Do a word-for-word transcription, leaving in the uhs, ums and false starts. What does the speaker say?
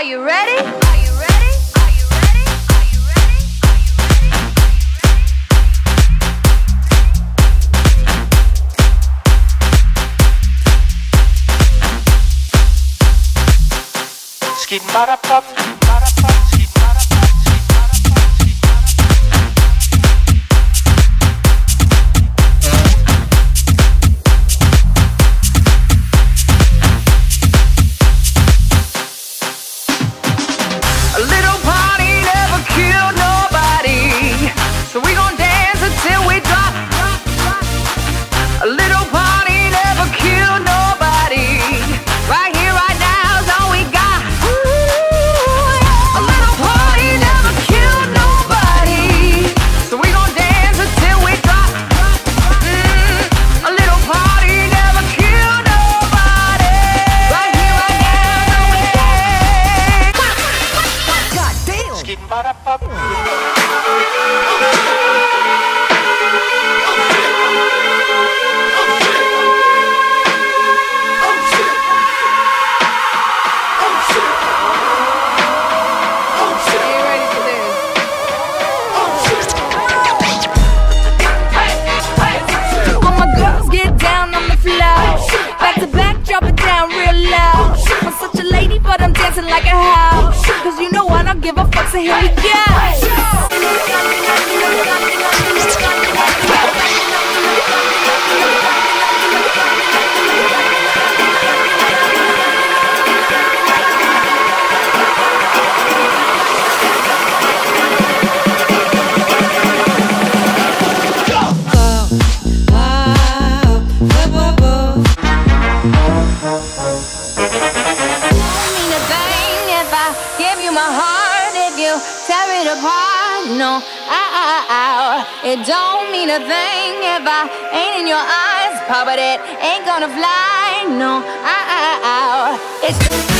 you ready? Are you ready? Are you ready? Are you ready? Are you ready? Skeet bada pop, bada pop, skeet bada pop, skeet bada pop, skeet A little party never killed nobody, so we gon' dance until we drop. A little party never killed nobody. Right here, right now is all we got. Ooh, a little party never killed nobody, so we gon' dance until we drop. Mm, a little party never killed nobody. Right here, right now is all we got. God damn. skeet bada pop. Are you ready for this? All my girls get down on the floor. Back to back, drop it down real low. I'm such a lady, but I'm dancing like a house. Cause you know I don't give a fuck, so here we go. Don't mean a thing if I give you my heart, if you tear it apart. No, ow, ow, ow. It don't mean a thing if I ain't in your eyes, Papa, that ain't gonna fly. No, ow, ow, ow. It's